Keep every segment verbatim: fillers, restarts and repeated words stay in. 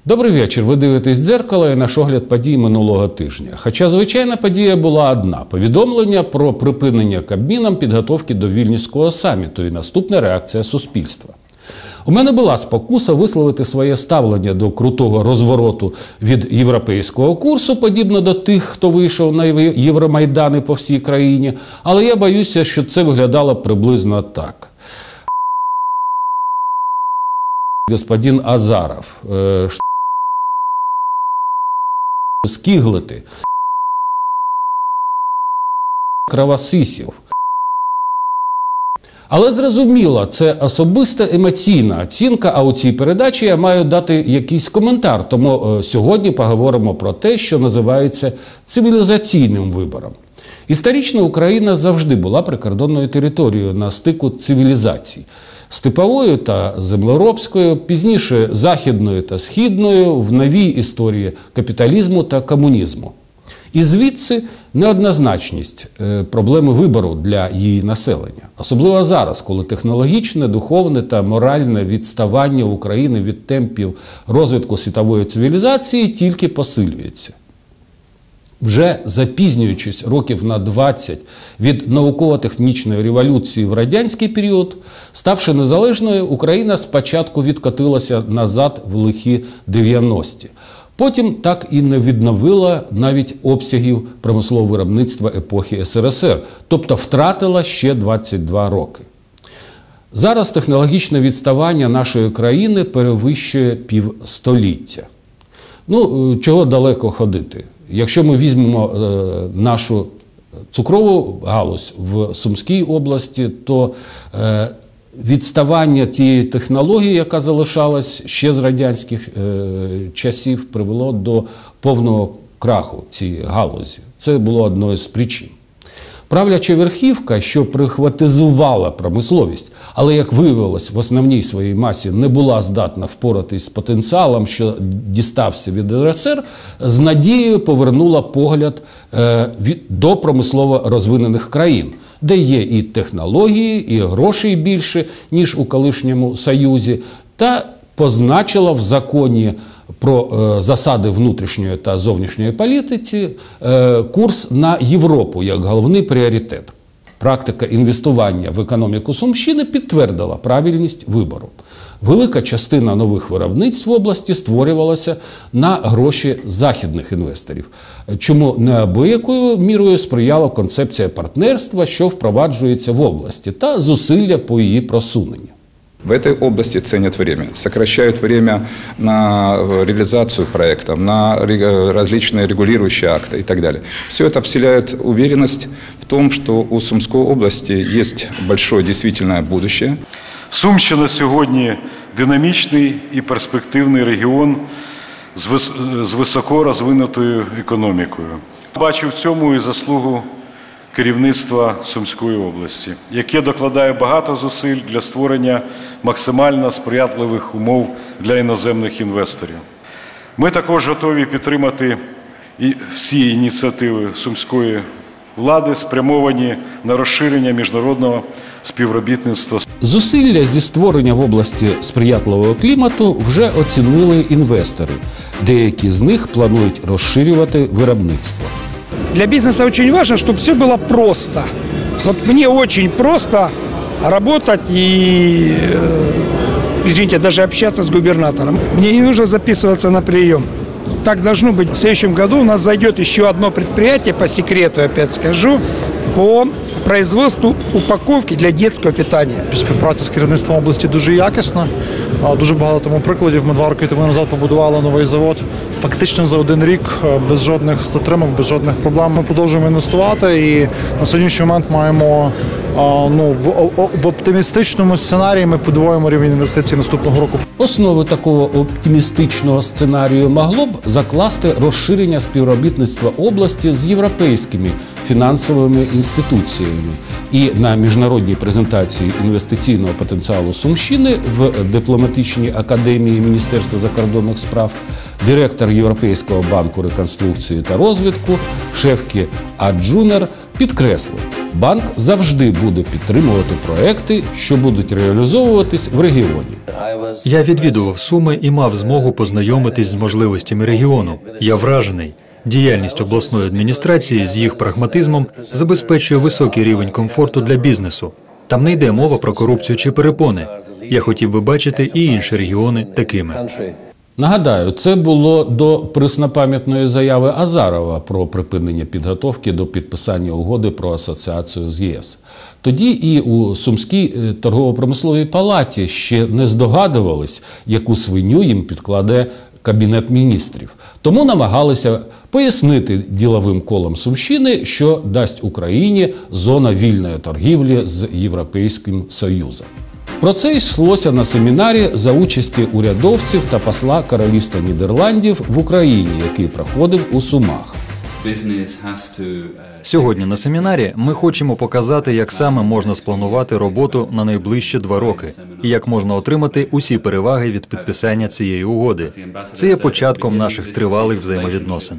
Добрий вечір. Ви дивитесь «Дзеркало» і наш огляд подій минулого тижня. Хоча звичайна подія була одна – повідомлення про припинення Кабміном підготовки до Вільнюського саміту і наступна реакція суспільства. У мене була спокуса висловити своє ставлення до крутого розвороту від європейського курсу, подібно до тих, хто вийшов на Євромайдани по всій країні, але я боюся, що це виглядало приблизно так. Господин Азаров, э, скиглити, кровосисів. Але зрозуміло, це особиста емоційна оцінка, а у цій передачі я маю дати якийсь коментар. Тому е, сьогодні поговоримо про те, що називається цивілізаційним вибором. Історично Україна завжди була прикордонною територією на стику цивілізацій. Степовою та землеробською, пізніше західною та східною в новій історії капіталізму та комунізму. І звідси неоднозначність проблеми вибору для її населення. Особливо зараз, коли технологічне, духовне та моральне відставання України від темпів розвитку світової цивілізації тільки посилюється. Вже запізнюючись років на двадцять від науково-технічної революції в радянський період, ставши незалежною, Україна спочатку відкотилася назад в лихі дев'яності. Потім так і не відновила навіть обсягів промислового виробництва епохи ес ер ес ер, тобто втратила ще двадцять два роки. Зараз технологічне відставання нашої країни перевищує півстоліття. Ну, чого далеко ходити? Якщо ми візьмемо е, нашу цукрову галузь в Сумській області, то е, відставання тієї технології, яка залишалась ще з радянських е, часів, привело до повного краху цієї галузі. Це було одною з причин. Правляча верхівка, що прихватизувала промисловість, але, як виявилось, в основній своїй масі не була здатна впоратись з потенціалом, що дістався від ер ес ер, з надією повернула погляд е, від, до промислово розвинених країн, де є і технології, і грошей більше, ніж у колишньому Союзі, та позначила в законі про е, засади внутрішньої та зовнішньої політики е, курс на Європу як головний пріоритет. Практика інвестування в економіку Сумщини підтвердила правильність вибору. Велика частина нових виробництв в області створювалася на гроші західних інвесторів, чому неабиякою мірою сприяла концепція партнерства, що впроваджується в області, та зусилля по її просуненню. В этой области ценят время, сокращают время на реализацию проектов, на различные регулирующие акты и так далее. Все это вселяет уверенность в том, что у Сумской области есть большое действительное будущее. Сумщина сьогодні динамічний і перспективний регіон з високо розвинутою економікою. Бачу в цьому і заслугу керівництва Сумської області, яке докладає багато зусиль для створення максимально сприятливих умов для іноземних інвесторів. Ми також готові підтримати і всі ініціативи сумської влади, спрямовані на розширення міжнародного співробітництва. Зусилля зі створення в області сприятливого клімату вже оцінили інвестори. Деякі з них планують розширювати виробництво. Для бизнеса очень важно, чтобы все было просто. Вот мне очень просто работать и, извините, даже общаться с губернатором. Мне не нужно записываться на прием. Так должно быть. В следующем году у нас зайдет еще одно предприятие, по секрету опять скажу, по производству упаковки для детского питання. Співпраця з керівництвом області дуже якісна. Дуже багато тому прикладів. Ми два роки тому назад побудували новий завод. Фактично за один рік, без жодних затримок, без жодних проблем. Ми продовжуємо інвестувати і на сьогоднішній момент маємо, ну, в, в оптимістичному сценарії ми подвоїмо рівень інвестицій наступного року. Основу такого оптимістичного сценарію могло б закласти розширення співробітництва області з європейськими фінансовими інституціями. І на міжнародній презентації інвестиційного потенціалу Сумщини в дипломатичній академії Міністерства закордонних справ директор Європейського банку реконструкції та розвитку Шефкі Аджунер підкреслив: Банк завжди буде підтримувати проекти, що будуть реалізовуватись в регіоні. Я відвідував Суми і мав змогу познайомитись з можливостями регіону. Я вражений. Діяльність обласної адміністрації з їх прагматизмом забезпечує високий рівень комфорту для бізнесу. Там не йде мова про корупцію чи перепони. Я хотів би бачити і інші регіони такими. Нагадаю, це було до преснопам'ятної заяви Азарова про припинення підготовки до підписання угоди про асоціацію з ЄС. Тоді і у Сумській торгово-промисловій палаті ще не здогадувались, яку свиню їм підкладе Кабінет міністрів. Тому намагалися пояснити діловим колам Сумщини, що дасть Україні зона вільної торгівлі з Європейським Союзом. Про це йшлося на семінарі за участі урядовців та посла Королівства Нідерландів в Україні, який проходив у Сумах. Сьогодні на семінарі ми хочемо показати, як саме можна спланувати роботу на найближчі два роки і як можна отримати усі переваги від підписання цієї угоди. Це є початком наших тривалих взаємовідносин.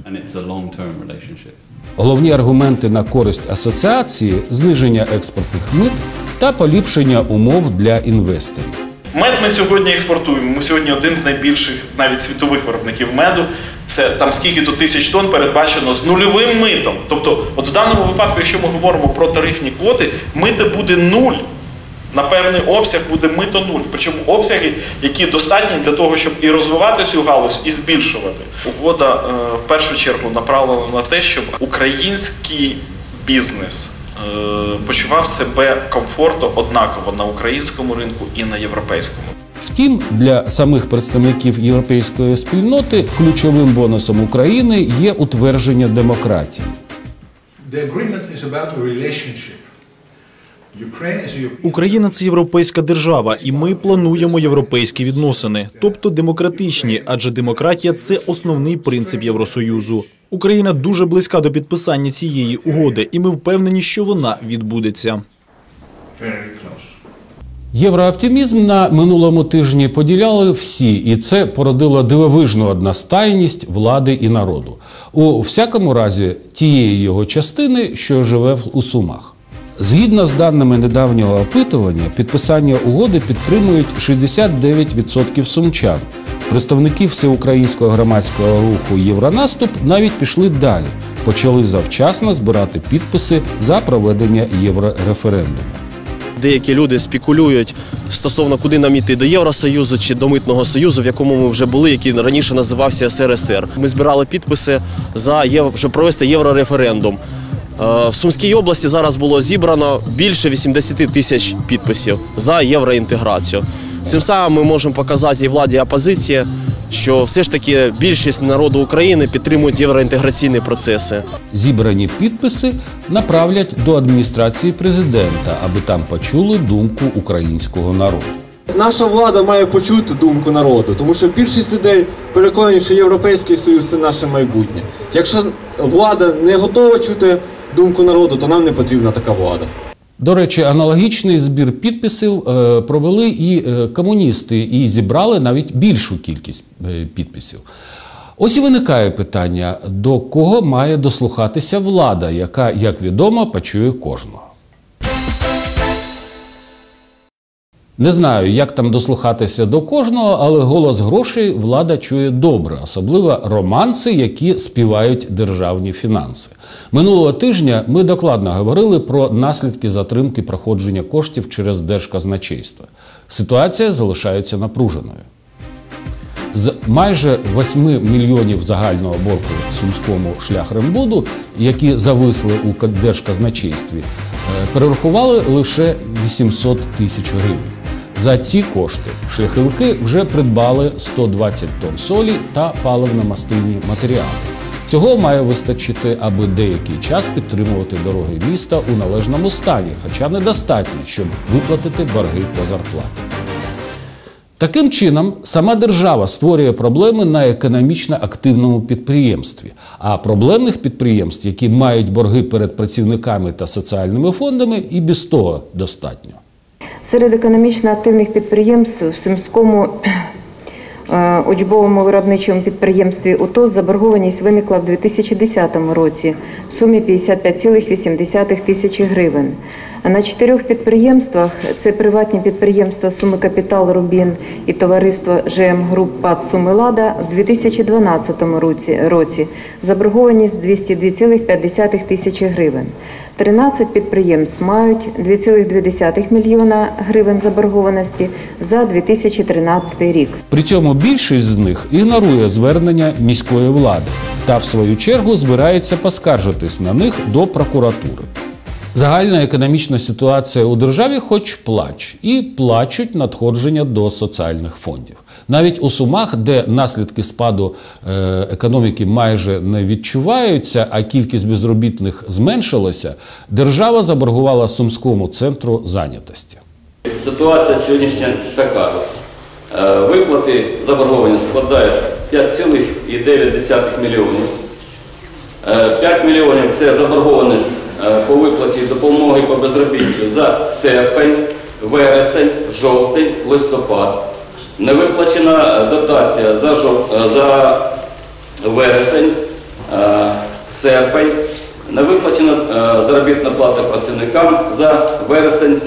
Головні аргументи на користь асоціації – зниження експортних мит та поліпшення умов для інвесторів. Мед ми сьогодні експортуємо. Ми сьогодні один з найбільших навіть світових виробників меду. Це там скільки-то тисяч тонн передбачено з нульовим митом. Тобто, от в даному випадку, якщо ми говоримо про тарифні квоти, мито буде нуль. На певний обсяг буде мито нуль. Причому обсяги, які достатні для того, щоб і розвивати цю галузь, і збільшувати. Угода е, в першу чергу направлена на те, щоб український бізнес е, почував себе комфортно однаково на українському ринку і на європейському. Втім, для самих представників європейської спільноти ключовим бонусом України є утвердження демократії. Україна – це європейська держава, і ми плануємо європейські відносини, тобто демократичні, адже демократія – це основний принцип Євросоюзу. Україна дуже близька до підписання цієї угоди, і ми впевнені, що вона відбудеться. Єврооптимізм на минулому тижні поділяли всі, і це породило дивовижну одностайність влади і народу. У всякому разі, тієї його частини, що живе у Сумах. Згідно з даними недавнього опитування, підписання угоди підтримують шістдесят дев'ять відсотків сумчан. Представники всеукраїнського громадського руху «Євронаступ» навіть пішли далі. Почали завчасно збирати підписи за проведення єврореферендуму. Деякі люди спекулюють стосовно, куди нам йти, до Євросоюзу чи до Митного Союзу, в якому ми вже були, який раніше називався ес ер ес ер. Ми збирали підписи, за, щоб провести єврореферендум. В Сумській області зараз було зібрано більше вісімдесят тисяч підписів за євроінтеграцію. Цим самим ми можемо показати і владі, і опозиції, що все ж таки більшість народу України підтримують євроінтеграційні процеси. Зібрані підписи направлять до адміністрації президента, аби там почули думку українського народу. Наша влада має почути думку народу, тому що більшість людей переконані, що Європейський Союз – це наше майбутнє. Якщо влада не готова чути думку народу, то нам не потрібна така влада. До речі, аналогічний збір підписів провели і комуністи, і зібрали навіть більшу кількість підписів. Ось і виникає питання, до кого має дослухатися влада, яка, як відомо, почує кожного. Не знаю, як там дослухатися до кожного, але голос грошей влада чує добре, особливо романси, які співають державні фінанси. Минулого тижня ми докладно говорили про наслідки затримки проходження коштів через Держказначейство. Ситуація залишається напруженою. З майже восьми мільйонів загального боргу Сумському шляхрембуду, які зависли у Держказначействі, перерахували лише вісімсот тисяч гривень. За ці кошти шляховики вже придбали сто двадцять тонн солі та паливно-мастильні матеріали. Цього має вистачити, аби деякий час підтримувати дороги міста у належному стані, хоча недостатньо, щоб виплатити борги по зарплаті. Таким чином, сама держава створює проблеми на економічно активному підприємстві, а проблемних підприємств, які мають борги перед працівниками та соціальними фондами, і без того достатньо. Серед економічно активних підприємств в Сумському Е, Учбовому виробничому підприємстві УТОС заборгованість виникла в дві тисячі десятому році в сумі п'ятдесят п'ять цілих вісім десятих тисячі гривень. На чотирьох підприємствах – це приватні підприємства Суми Капітал Рубін і товариство ЖМ Груп ПАД Суми Лада в дві тисячі дванадцятому році, році заборгованість двісті два цілих п'ять десятих тисячі гривень. тринадцять підприємств мають два цілих дві десятих мільйона гривень заборгованості за дві тисячі тринадцятий рік. При цьому більшість з них ігнорує звернення міської влади та, в свою чергу, збирається поскаржитись на них до прокуратури. Загальна економічна ситуація у державі хоч плач, і плачуть надходження до соціальних фондів. Навіть у Сумах, де наслідки спаду е, економіки майже не відчуваються, а кількість безробітних зменшилася, держава заборгувала Сумському центру зайнятості. Ситуація сьогоднішня така. Е, виплати заборгованість складають п'ять цілих дев'ять десятих мільйонів. Е, п'ять мільйонів – це заборгованість по виплаті допомоги по безробіттю за серпень, вересень, жовтень, листопад. Не виплачена дотація за, жов... за вересень, серпень. Не виплачена заробітна плата працівникам за вересень.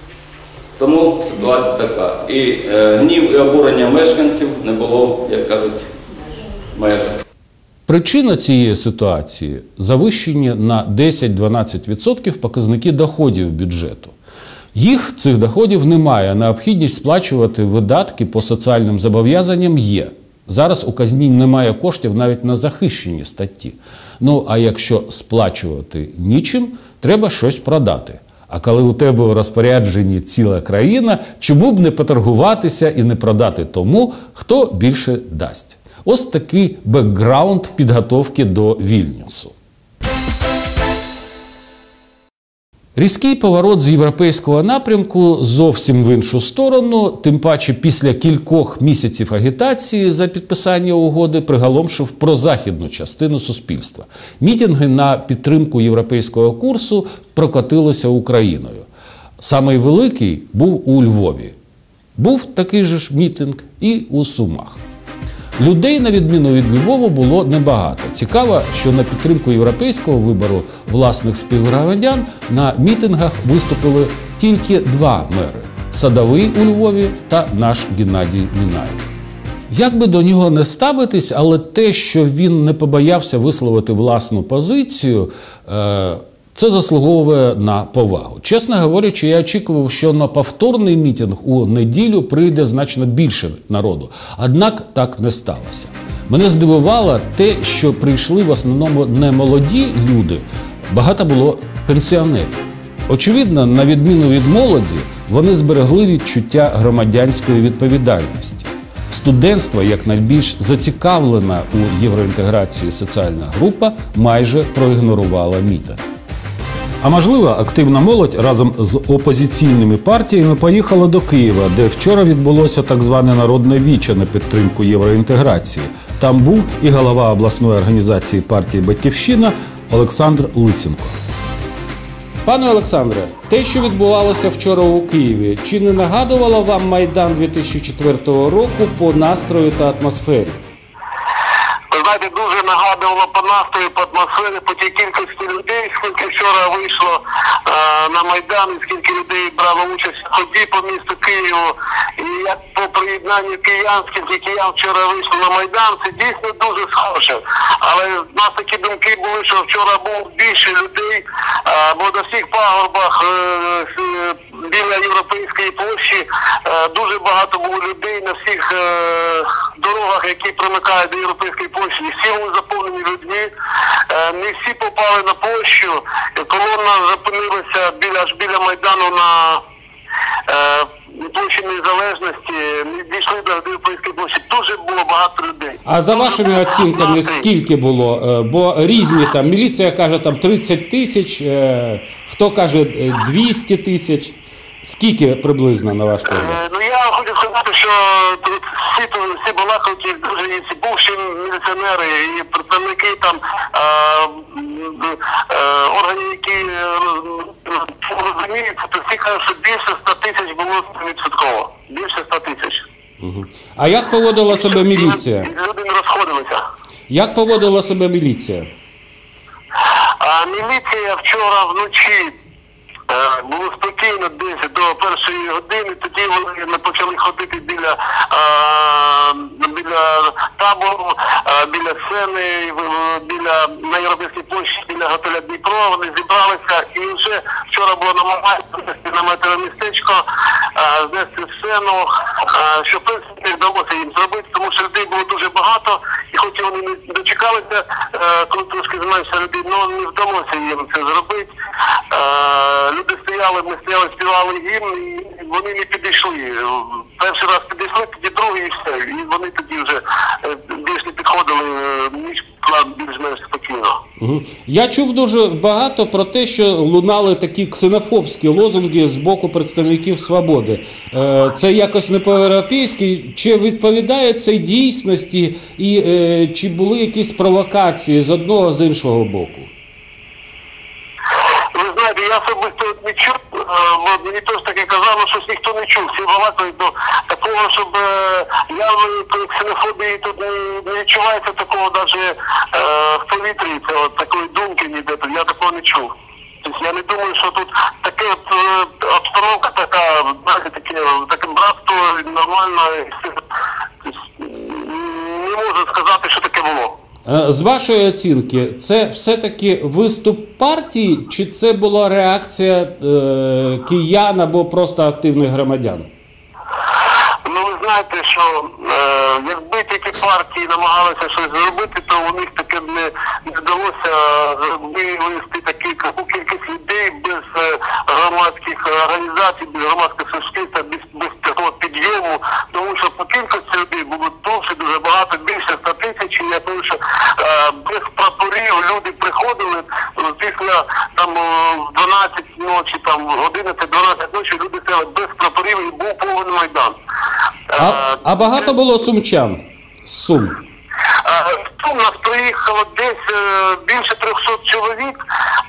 Тому ситуація така. І гнів і обурення мешканців не було, як кажуть, майже. Причина цієї ситуації – завищені на десять-дванадцять відсотків показники доходів бюджету. Їх, цих доходів, немає, необхідність сплачувати видатки по соціальним зобов'язанням є. Зараз у казні немає коштів навіть на захищені статті. Ну, а якщо сплачувати нічим, треба щось продати. А коли у тебе у розпорядженні ціла країна, чому б не поторгуватися і не продати тому, хто більше дасть? Ось такий бекграунд підготовки до Вільнюсу. Різкий поворот з європейського напрямку зовсім в іншу сторону, тим паче після кількох місяців агітації за підписання угоди приголомшив прозахідну частину суспільства. Мітинги на підтримку європейського курсу прокотилися Україною. Самий великий був у Львові. Був такий же ж мітинг і у Сумах. Людей, на відміну від Львова, було небагато. Цікаво, що на підтримку європейського вибору власних співгромадян на мітингах виступили тільки два мери – Садовий у Львові та наш Геннадій Мінаєв. Як би до нього не ставитись, але те, що він не побоявся висловити власну позицію е це заслуговує на повагу. Чесно говорячи, я очікував, що на повторний мітинг у неділю прийде значно більше народу. Однак так не сталося. Мене здивувало те, що прийшли в основному не молоді люди, багато було пенсіонерів. Очевидно, на відміну від молоді, вони зберегли відчуття громадянської відповідальності. Студентство, як найбільш зацікавлена у євроінтеграції соціальна група, майже проігнорувала мітинг. А можливо, активна молодь разом з опозиційними партіями поїхала до Києва, де вчора відбулося так зване народне віче на підтримку євроінтеграції. Там був і голова обласної організації партії «Батьківщина» Олександр Лисенко. Пане Олександре, те, що відбувалося вчора у Києві, чи не нагадувало вам Майдан дві тисячі четвертого року по настрою та атмосфері? Ви знаєте, дуже нагадувало по настрою, по атмосфері, по тій кількості людей, скільки вчора вийшло е, на Майдан, і скільки людей брало участь в ході по місту Києву. І як по приєднанню киян, скільки киян вчора вийшло на Майдан, це дійсно дуже схоже. Але в нас такі думки були, що вчора було більше людей, е, бо на всіх пагорбах е, біля Європейської площі е, дуже багато було людей на всіх е, дорогах, які примикають до Європейської площі. І всі вони заповнені людьми. Е, не всі попали на площу. Колона зупинилася біля, аж біля Майдану на е, площі Незалежності. Ми дійшли до Європейської площі. Дуже було багато людей. А за вашими оцінками скільки було? Бо різні там, міліція каже там тридцять тисяч, хто каже двісті тисяч. Скільки приблизно, на ваш погляд? Е, ну я хочу сказати, що тут всі, всі балакають, дуже ці бувші міліціонери і представники там е, е, органів, які розуміють, то всі кажуть, що більше ста тисяч було відсотково. Більше ста тисяч. Угу. А як поводила себе міліція? Люди не розходилися. Як поводила себе міліція? А міліція вчора вночі е, було спокійно десь до першої години, тоді вони почали ходити біля, е, біля табору, е, біля сцени, е, біля на Європейській площі, біля готеля Дніпро. Вони зібралися і вже вчора було намагання знести наметове містечко, е, знести сцену, е, що в принципі не вдалося їм зробити, тому що людей було дуже багато, і хоч вони не дочекалися, е, коли трошки зменшилося людей, але не вдалося їм це зробити. Е, люди стояли, ми стояли, співали гімн, і вони не підійшли. Перший раз підійшли, тоді другий, і все. І вони тоді вже більш не підходили, ніч була більш-менш спокійно. Угу. Я чув дуже багато про те, що лунали такі ксенофобські лозунги з боку представників «Свободи». Е, це якось не по-європейськи. Чи відповідає це дійсності і е, чи були якісь провокації з одного, з іншого боку? Ви знаєте, я особисто не чув, бо мені теж таке казали, що ніхто не чув. Всі балакають, до такого, щоб явної ксенофобії тут не, не відчувається, такого навіть е, в повітрі, це от такої думки ніде, я такого не чув. Тобто я не думаю, що тут таке от, обстановка така, знаєте, таке, таке братство нормально. Тобто, не можу сказати, що таке було. З вашої оцінки, це все-таки виступ партії, чи це була реакція е, киян або просто активних громадян? Ну, ви знаєте, що е, якби тільки партії намагалися щось зробити, то у них таке б не, не вдалося вивести таку кількість людей без е, громадських організацій, без громадських суспільств, без, без такого підйому, тому що по кількості людей було дуже дуже багато, більше ста тисяч, і я думаю, що е, без прапорів люди приходили після там дванадцять ночі, там одинадцять-дванадцять ночі, люди стояли без прапорів і був повний Майдан. А, а багато було сумчан? Сум? В Сум нас приїхало десь більше трьохсот чоловік.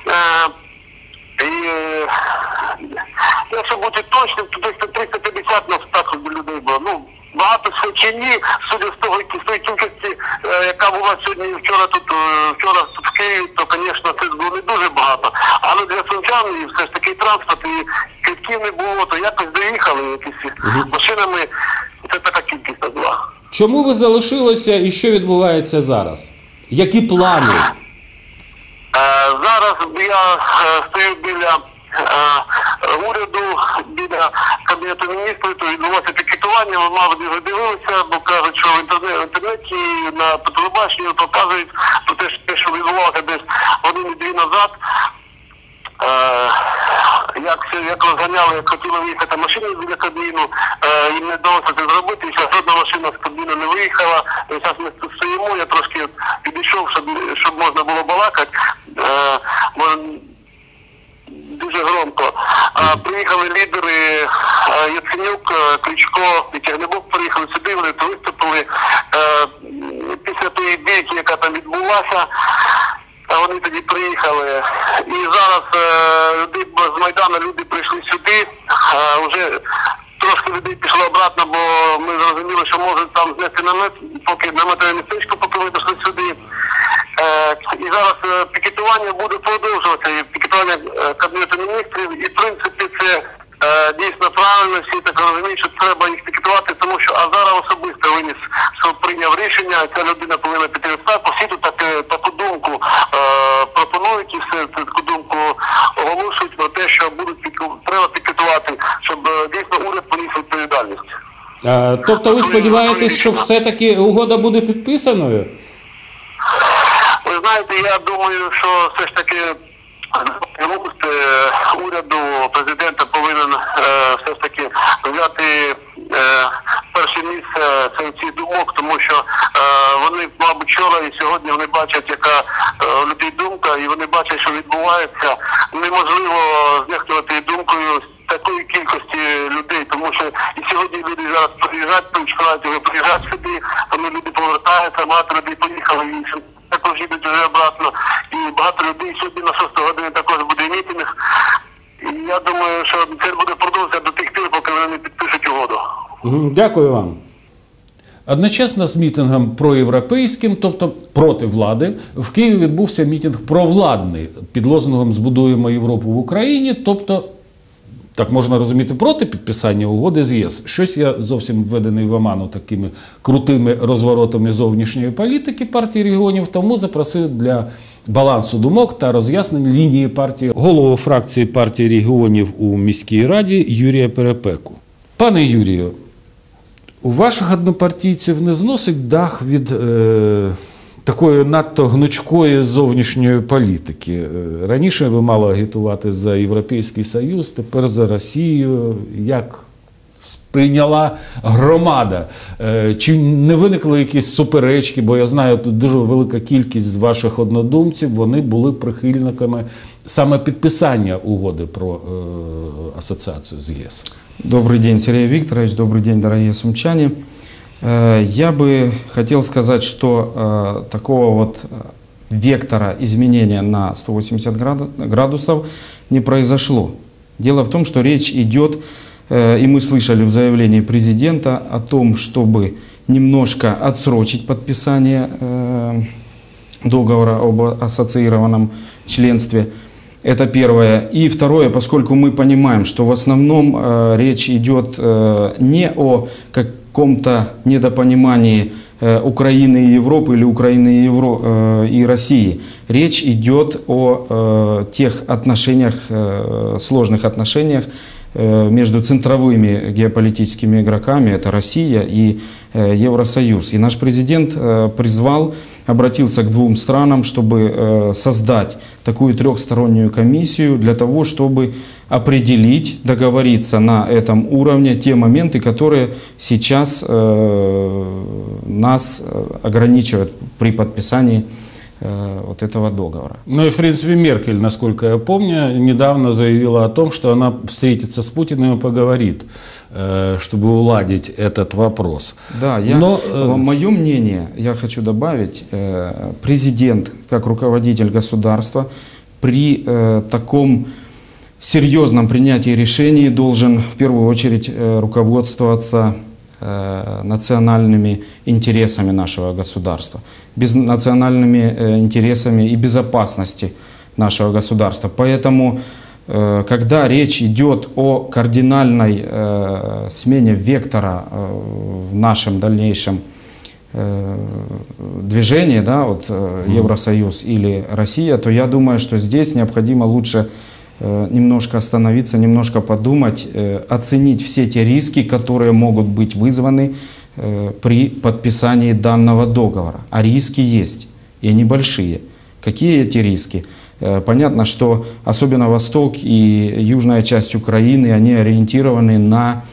І, якщо бути точним, то десь триста п'ятдесят нас так людей було. Ну, багато чи ні, судя з того, з тої кількості, яка була сьогодні і вчора тут, вчора тут в Києві, то, звісно, це було не дуже багато. Але для сумчан і все ж таки транспорт, і квитків не було, то якось доїхали якісь машинами, це така кількість була. Чому ви залишилися і що відбувається зараз? Які плани? Е, зараз я е, стою біля е, уряду, біля Кабінету міністрів, то відбулося пікетування, ви, мабуть, вже дивилися, бо кажуть, що в інтернеті, в інтернеті на телебаченні показують про те, що, що відбувалося десь години-дві назад. Е, як, як розганяли, як хотіли виїхати машини біля Кабміну, е, їм не вдалося це зробити, і зараз жодна машина з Кабміну не виїхала. І зараз ми тут стоїмо, я трошки підійшов, щоб, щоб можна було балакати. Е, дуже громко. А, приїхали лідери а, Яценюк, Кличко і Тягнебок приїхали сюди, вони то виступили. Е, після тої бійки, яка там відбулася, вони тоді приїхали. І зараз е, люди з Майдану, люди прийшли сюди. Е, вже трошки людей пішло обратно, бо ми зрозуміли, що можуть там знести намет, поки наметове містечко, поки ми дійшли сюди. Е, і зараз е, пікетування буде продовжуватися, і пікетування е, Кабінету міністрів. І в принципі це е, дійсно правильно, всі так розуміють, що треба їх пікетувати, тому що Азаров особисто виніс, що прийняв рішення, ця людина повинна піти в відставку. Всі тут так, таку думку е, пропонують і все, таку думку оголошують про те, що будуть піку, треба пікетувати, щоб е, дійсно уряд поніс відповідальність. А, тобто ви сподіваєтесь, що все-таки угода буде підписаною? Ви знаєте, я думаю, що все ж таки рух уряду, президента повинен е, все ж таки взяти е, перше місце серед цих думок, тому що е, вони, мабуть, вчора і сьогодні вони бачать, яка е, у людей думка, і вони бачать, що відбувається. Неможливо знехтувати думкою такої кількості людей, тому що і сьогодні люди зараз приїжджають, починають вже приїжджати сюди, тому люди повертаються, багато людей поїхали іншим. Також їдуть вже обратно. І багато людей сьогодні на шосту годину також буде мітинг. І я думаю, що це буде продовжуватися до тих пір, поки вони не підпишуть угоду. Дякую вам. Одночасно з мітингом проєвропейським, тобто проти влади, в Києві відбувся мітинг провладний під лозунгом «Збудуємо Європу в Україні», тобто, так можна розуміти, проти підписання угоди з ЄС. Щось я зовсім введений в оману такими крутими розворотами зовнішньої політики партії регіонів, тому запросив для балансу думок та роз'яснень лінії партії голову фракції партії регіонів у міській раді Юрія Перепеку. Пане Юрію, у ваших однопартійців не зносить дах від е, такої надто гнучкої зовнішньої політики. Раніше ви мали агітувати за Європейський Союз, тепер за Росію. Як сприйняла громада? Е, чи не виникли якісь суперечки? Бо я знаю, тут дуже велика кількість з ваших однодумців, вони були прихильниками саме підписання угоди про е, асоціацію з ЄС. Добрый день, Сергей Викторович, добрый день, дорогие сумчане. Я бы хотел сказать, что такого вот вектора изменения на сто восемьдесят градусов не произошло. Дело в том, что речь идет, и мы слышали в заявлении президента о том, чтобы немножко отсрочить подписание договора об ассоциированном членстве. Это первое. И второе, поскольку мы понимаем, что в основном э, речь идет э, не о каком-то недопонимании э, Украины и Европы или Украины и, Евро, э, и России. Речь идет о э, тех отношениях, э, сложных отношениях э, между центровыми геополитическими игроками, это Россия и э, Евросоюз. И наш президент э, призвал, обратился к двум странам, чтобы э, создать такую трехстороннюю комиссию для того, чтобы определить, договориться на этом уровне те моменты, которые сейчас э, нас ограничивают при подписании э, вот этого договора. Ну и, в принципе, Меркель, насколько я помню, недавно заявила о том, что она встретится с Путиным и поговорит, э, чтобы уладить этот вопрос. Да, я, Но, э... мое мнение, я хочу добавить, э, президент, как руководитель государства, при э, таком серьезном принятии решений должен в первую очередь э, руководствоваться э, национальными интересами нашего государства, без национальными э, интересами и безопасности нашего государства. Поэтому, э, когда речь идет о кардинальной э, смене вектора э, в нашем дальнейшем движении, да, вот Евросоюз или Россия, то я думаю, что здесь необходимо лучше немножко остановиться, немножко подумать, оценить все те риски, которые могут быть вызваны при подписании данного договора. А риски есть, и они большие. Какие эти риски? Понятно, что особенно Восток и южная часть Украины, они ориентированы на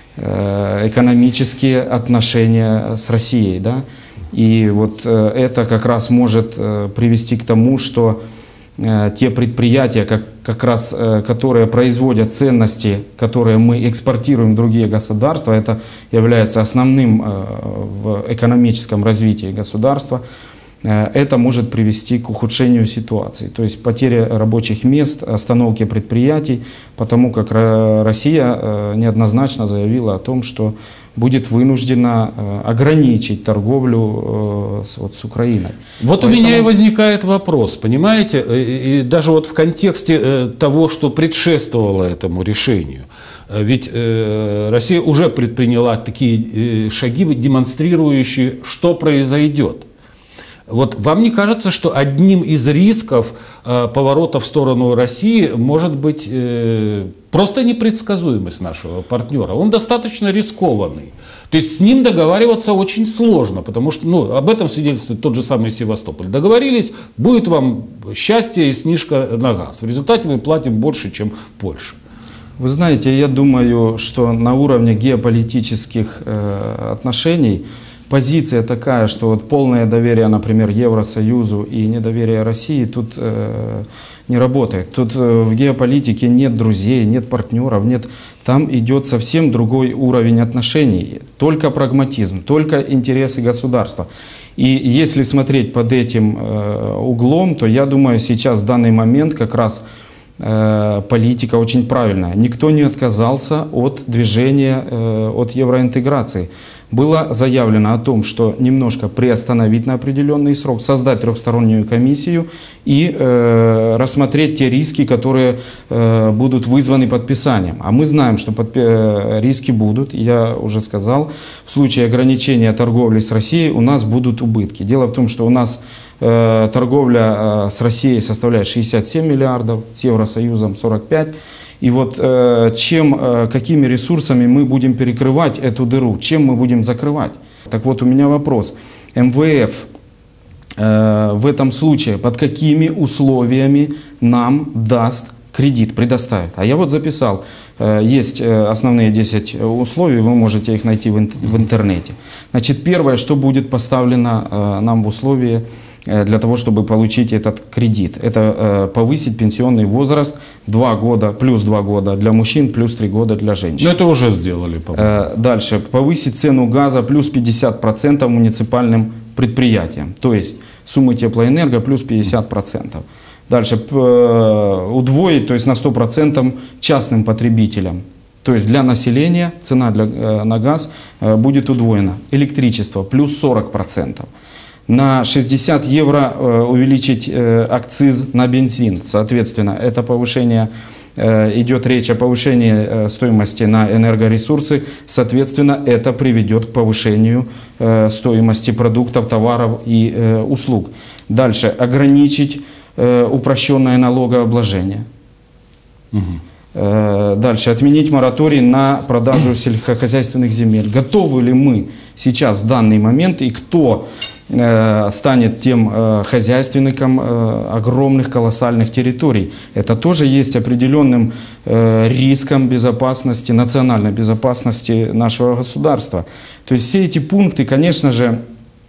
экономические отношения с Россией, да? И вот это как раз может привести к тому, что те предприятия, как, как раз, которые производят ценности, которые мы экспортируем в другие государства, это является основным в экономическом развитии государства, это может привести к ухудшению ситуации, то есть потере рабочих мест, остановке предприятий, потому как Россия неоднозначно заявила о том, что будет вынуждена ограничить торговлю вот с Украиной. Вот Поэтому... у меня и возникает вопрос, понимаете, и даже вот в контексте того, что предшествовало этому решению. Ведь Россия уже предприняла такие шаги, демонстрирующие, что произойдет. Вот вам не кажется, что одним из рисков э, поворота в сторону России может быть э, просто непредсказуемость нашего партнера? Он достаточно рискованный. То есть с ним договариваться очень сложно, потому что ну, об этом свидетельствует тот же самый Севастополь. Договорились, будет вам счастье и снижка на газ. В результате мы платим больше, чем Польша. Вы знаете, я думаю, что на уровне геополитических э, отношений позиция такая, что вот полное доверие, например, Евросоюзу и недоверие России тут э, не работает. Тут э, в геополитике нет друзей, нет партнеров, нет. Там идет совсем другой уровень отношений. Только прагматизм, только интересы государства. И если смотреть под этим э, углом, то я думаю, сейчас в данный момент как раз э, политика очень правильная. Никто не отказался от движения, э, от евроинтеграции. Было заявлено о том, что немножко приостановить на определенный срок, создать трехстороннюю комиссию и э, рассмотреть те риски, которые э, будут вызваны подписанием. А мы знаем, что подпи- э, риски будут, я уже сказал, в случае ограничения торговли с Россией у нас будут убытки. Дело в том, что у нас э, торговля э, с Россией составляет шестьдесят семь миллиардов, с Евросоюзом сорок пять. И вот э, чем, э, какими ресурсами мы будем перекрывать эту дыру, чем мы будем закрывать? Так вот, у меня вопрос. эм вэ эф э, в этом случае под какими условиями нам даст кредит, предоставит? А я вот записал, э, есть э, основные десять условий, вы можете их найти в, ин- в интернете. Значит, первое, что будет поставлено э, нам в условии для того, чтобы получить этот кредит. Это э, повысить пенсионный возраст два года, плюс два года для мужчин, плюс три года для женщин. Но это уже сделали, по-моему. Э, дальше. Повысить цену газа плюс пятьдесят процентов муниципальным предприятиям. То есть суммы теплоэнерго плюс пятьдесят процентов. Дальше. Э, удвоить, то есть на сто процентов частным потребителям. То есть для населения цена для, э, на газ э, будет удвоена. Электричество плюс сорок процентов. На шестьдесят евро э, увеличить э, акциз на бензин. Соответственно, это повышение, э, идет речь о повышении э, стоимости на энергоресурсы. Соответственно, это приведет к повышению э, стоимости продуктов, товаров и э, услуг. Дальше. Ограничить э, упрощенное налогообложение. Угу. Э, дальше. Отменить мораторий на продажу сельскохозяйственных земель. Готовы ли мы сейчас в данный момент и кто станет тем э, хозяйственником э, огромных колоссальных территорий? Это тоже есть определенным э, риском безопасности, национальной безопасности нашего государства. То есть все эти пункты, конечно же,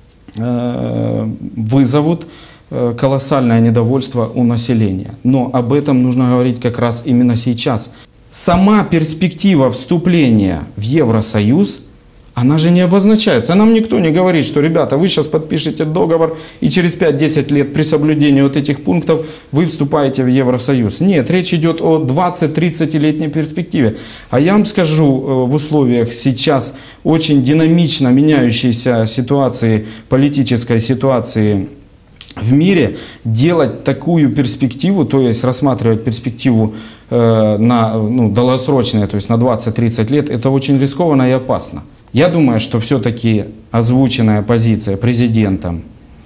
э, вызовут э, колоссальное недовольство у населения. Но об этом нужно говорить как раз именно сейчас. Сама перспектива вступления в Евросоюз, она же не обозначается. Нам никто не говорит, что, ребята, вы сейчас подпишете договор, и через пять-десять лет при соблюдении вот этих пунктов вы вступаете в Евросоюз. Нет, речь идет о двадцати-тридцатилетней перспективе. А я вам скажу, в условиях сейчас очень динамично меняющейся ситуации, политической ситуации в мире, делать такую перспективу, то есть рассматривать перспективу э, на ну, долгосрочную, то есть на двадцать-тридцать лет, это очень рискованно и опасно. Я думаю, что все-таки озвученная позиция президентом,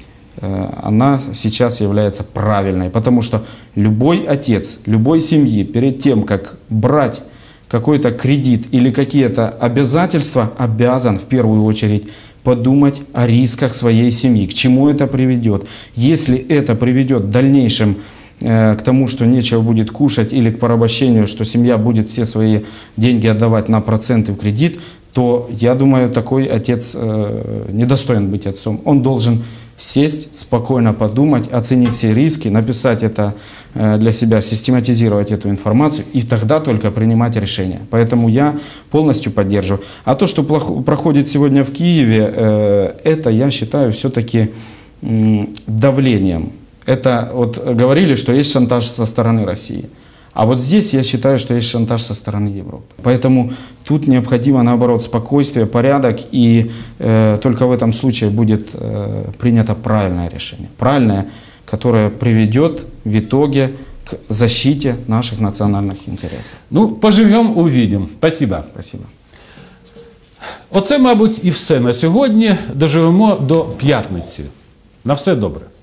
э, она сейчас является правильной, потому что любой отец, любой семьи перед тем, как брать какой-то кредит или какие-то обязательства, обязан в первую очередь подумать о рисках своей семьи, к чему это приведет. Если это приведет в дальнейшем э, к тому, что нечего будет кушать, или к порабощению, что семья будет все свои деньги отдавать на проценты в кредит, то, я думаю, такой отец э, недостоин быть отцом. Он должен сесть, спокойно подумать, оценить все риски, написать это э, для себя, систематизировать эту информацию и тогда только принимать решения. Поэтому я полностью поддерживаю. А то, что плохо, проходит сегодня в Киеве, э, это, я считаю, все-таки э, давлением. Это вот говорили, что есть шантаж со стороны России. А вот здесь я считаю, что есть шантаж со стороны Европы. Поэтому тут необходимо, наоборот, спокойствие, порядок, и э, только в этом случае будет э, принято правильное решение. Правильное, которое приведет в итоге к защите наших национальных интересов. Ну, поживем, увидим. Спасибо. Спасибо. Оце, мабуть, і все на сьогодні. Доживемо до п'ятниці. На все добре.